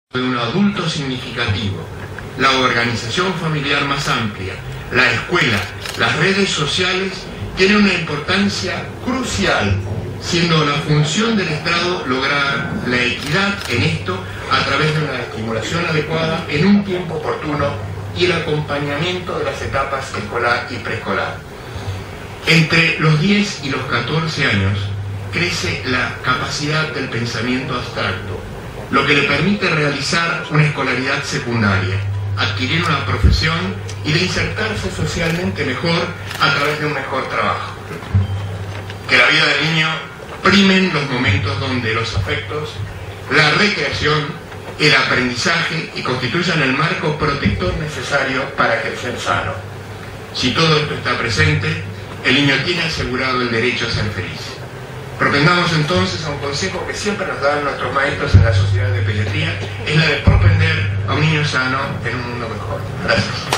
de un adulto significativo, la organización familiar más amplia, la escuela, las redes sociales tienen una importancia crucial, siendo la función del Estado lograr la equidad en esto a través de una estimulación adecuada en un tiempo oportuno y el acompañamiento de las etapas escolar y preescolar. Entre los 10 y los 14 años crece la capacidad del pensamiento abstracto, lo que le permite realizar una escolaridad secundaria, adquirir una profesión y de insertarse socialmente mejor a través de un mejor trabajo. Que la vida del niño primen los momentos donde los afectos, la recreación, el aprendizaje y constituyan el marco protector necesario para crecer sano. Si todo esto está presente, el niño tiene asegurado el derecho a ser feliz. Propendamos entonces a un consejo que siempre nos dan nuestros maestros en la sociedad de pediatría, es la de propender a un niño sano en un mundo mejor. Gracias.